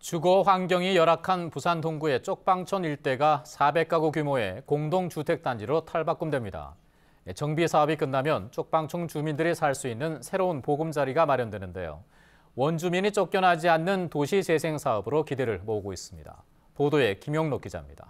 주거 환경이 열악한 부산 동구의 쪽방촌 일대가 400가구 규모의 공동주택단지로 탈바꿈됩니다. 정비 사업이 끝나면 쪽방촌 주민들이 살 수 있는 새로운 보금자리가 마련되는데요. 원주민이 쫓겨나지 않는 도시재생 사업으로 기대를 모으고 있습니다. 보도에 김영록 기자입니다.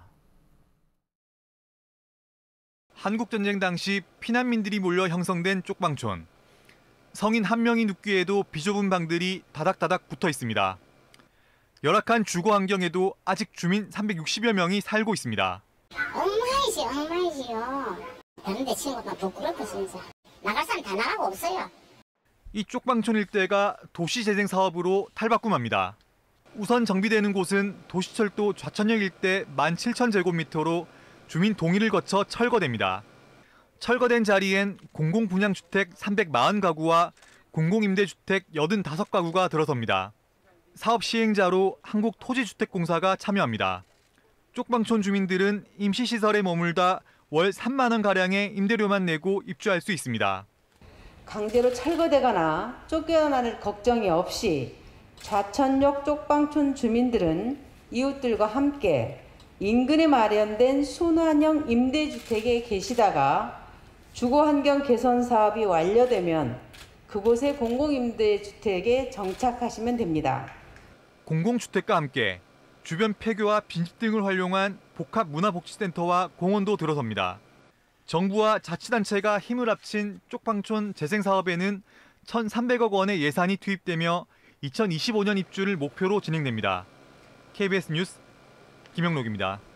한국전쟁 당시 피난민들이 몰려 형성된 쪽방촌. 성인 한 명이 눕기에도 비좁은 방들이 다닥다닥 붙어 있습니다. 열악한 주거 환경에도 아직 주민 360여 명이 살고 있습니다. 엉망이지요. 다른 데 친구가 부끄럽고 진짜. 나갈 사람 다 나가고 없어요. 이 쪽방촌 일대가 도시재생 사업으로 탈바꿈합니다. 우선 정비되는 곳은 도시철도 좌천역 일대 17,000제곱미터로 주민 동의를 거쳐 철거됩니다. 철거된 자리엔 공공분양주택 340가구와 공공임대주택 85가구가 들어섭니다. 사업 시행자로 한국토지주택공사가 참여합니다. 쪽방촌 주민들은 임시시설에 머물다 월 3만 원가량의 임대료만 내고 입주할 수 있습니다. 강제로 철거되거나 쫓겨나는 걱정이 없이 좌천역 쪽방촌 주민들은 이웃들과 함께 인근에 마련된 순환형 임대주택에 계시다가 주거환경 개선 사업이 완료되면 그곳의 공공임대주택에 정착하시면 됩니다. 공공주택과 함께 주변 폐교와 빈집 등을 활용한 복합문화복지센터와 공원도 들어섭니다. 정부와 자치단체가 힘을 합친 쪽방촌 재생사업에는 1,300억 원의 예산이 투입되며 2025년 입주를 목표로 진행됩니다. KBS 뉴스 김영록입니다.